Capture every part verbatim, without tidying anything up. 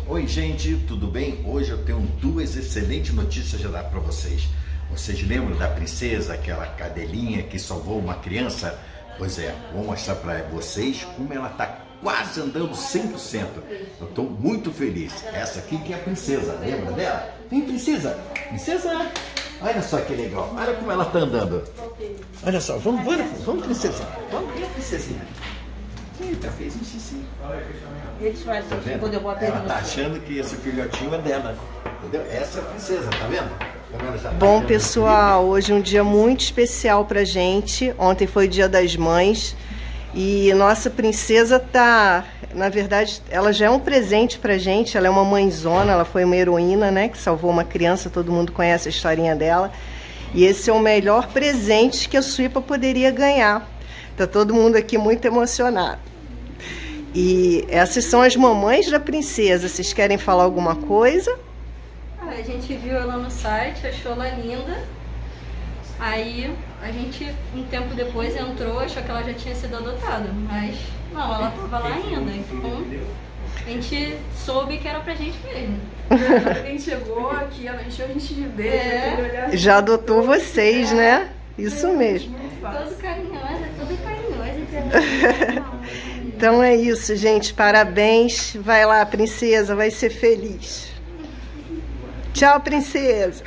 Oi gente, tudo bem? Hoje eu tenho duas excelentes notícias a dar para vocês. Vocês lembram da princesa, aquela cadelinha que salvou uma criança? Pois é, vou mostrar para vocês como ela está quase andando cem por cento. Eu estou muito feliz. Essa aqui que é a princesa, lembra dela? Vem princesa, princesa! Olha só que legal, olha como ela está andando. Olha só, vamos, vamos, vamos princesa, vamos ver a princesinha. Eita, fez um xixi. Eles fazem Tá vendo? quando eu boto Ela ele tá no achando que esse filhotinho é dela, entendeu? Essa é a princesa, tá vendo? Ela já tá Bom, vendo. pessoal, hoje é um dia muito especial pra gente. Ontem foi Dia das Mães e nossa princesa tá, na verdade, ela já é um presente pra gente. Ela é uma mãezona, ela foi uma heroína, né, que salvou uma criança, todo mundo conhece a historinha dela. E esse é o melhor presente que a Suípa poderia ganhar. Tá todo mundo aqui muito emocionado. E essas são as mamães da princesa. Vocês querem falar alguma coisa? Ah, a gente viu ela no site, achou ela linda. Aí a gente, um tempo depois, entrou, achou que ela já tinha sido adotada. Mas não, ela estava lá ainda. Então a gente soube que era pra gente mesmo. Quando a gente chegou aqui, ela encheu a gente de beijo. É. Já adotou vocês, né? Isso mesmo. Todo carinhosa, todo carinhosa. Então é isso, gente. Parabéns. Vai lá, princesa, vai ser feliz. Tchau, princesa.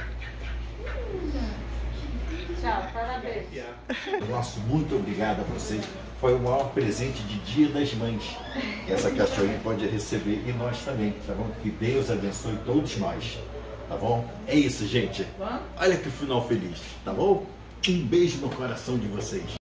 Tchau, parabéns. Nosso muito obrigado a vocês. Foi o maior presente de Dia das Mães que essa cachorrinha pode receber e nós também, tá bom? Que Deus abençoe todos nós, tá bom? É isso, gente. Olha que final feliz, tá bom? Um beijo no coração de vocês.